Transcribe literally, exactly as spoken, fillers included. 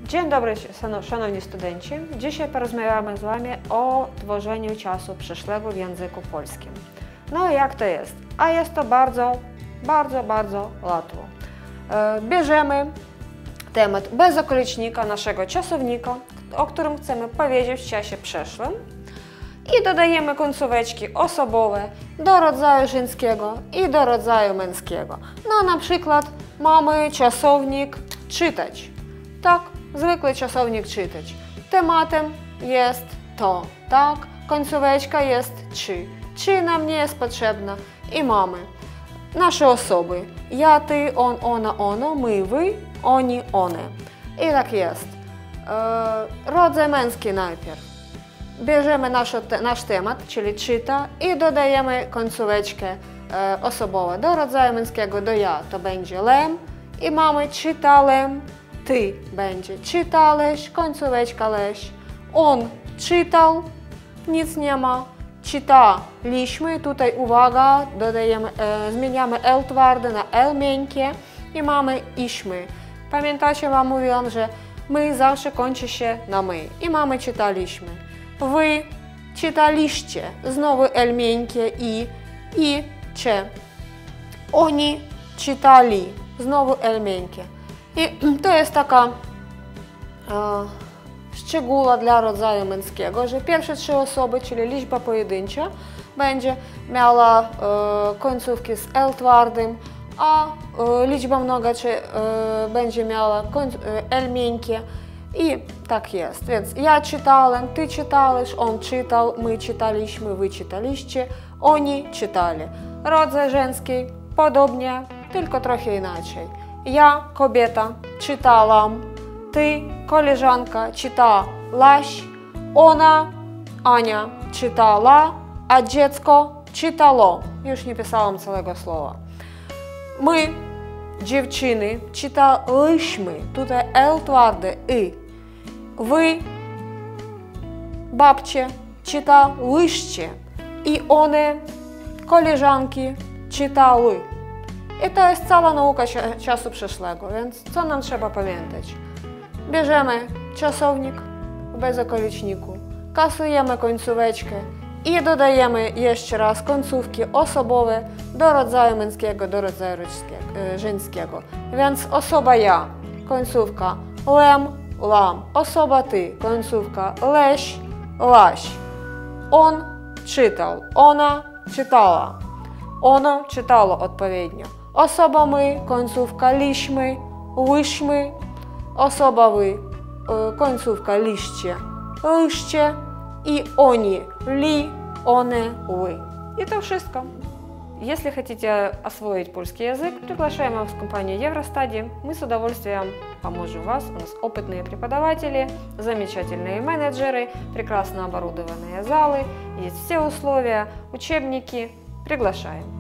Dzień dobry, szanowni studenci. Dzisiaj porozmawiamy z Wami o tworzeniu czasu przyszłego w języku polskim. No i jak to jest? A jest to bardzo, bardzo, bardzo łatwo. Bierzemy temat bez okolicznika naszego czasownika, o którym chcemy powiedzieć w czasie przeszłym, i dodajemy końcóweczki osobowe do rodzaju żeńskiego i do rodzaju męskiego. No na przykład mamy czasownik czytać. Tak, zwykły czasownik czytać. Tematem jest to, tak? Końcóweczka jest czy. Czy nam nie jest potrzebna i mamy nasze osoby. Ja, ty, on, ona, ono, my, wy, oni, one. I tak jest. Eee, rodzaj męski najpierw. Bierzemy nasz, nasz temat, czyli czyta, i dodajemy końcóweczkę e, osobową. Do rodzaju męskiego, do ja to będzie lem i mamy czytałem, ty będzie czytałeś, końcóweczka leś. On czytał, nic nie ma. Czytaliśmy, tutaj uwaga, dodajemy, e, zmieniamy L twarde na L miękkie i mamy iśmy. Pamiętacie, wam mówiłam, że my zawsze kończy się na my i mamy czytaliśmy. Wy czytaliście, znowu L miękkie i, i, cze. Oni czytali, znowu L miękkie. I to jest taka e, szczegóła dla rodzaju męskiego, że pierwsze trzy osoby, czyli liczba pojedyncza, będzie miała e, końcówki z L twardym, a e, liczba mnoga czy, e, będzie miała koń, e, L miękkie. I tak jest. Więc ja czytałem, ty czytałeś, on czytał, my czytaliśmy, wy czytaliście, oni czytali. Rodzaj żeński podobnie, tylko trochę inaczej. Ja, kobieta, czytałam, ty, koleżanka, czytałaś, ona, Ania, czytała, a dziecko czytało. Już nie pisałam całego słowa. My, dziewczyny, czytałyśmy, tutaj L twarde, y. Wy, babcie, czytałyście i one, koleżanki, czytały. I to jest cała nauka czasu przyszłego, więc co nam trzeba pamiętać? Bierzemy czasownik bez okoliczniku, kasujemy końcóweczkę i dodajemy jeszcze raz końcówki osobowe do rodzaju męskiego, do rodzaju żeńskiego. Więc osoba ja, końcówka lem, lam. Osoba ty, końcówka leś, laś. On czytał, ona czytała. Ono czytało odpowiednio. Osoba my, końcówka liśmy, łyśmy. Osoba wy, końcówka liście, lyście. I oni, li, one, ły. I to wszystko. Если хотите освоить польский язык, приглашаем вас в компанию Евростади. Мы с удовольствием поможем вас. У нас опытные преподаватели, замечательные менеджеры, прекрасно оборудованные залы, есть все условия, учебники. Приглашаем.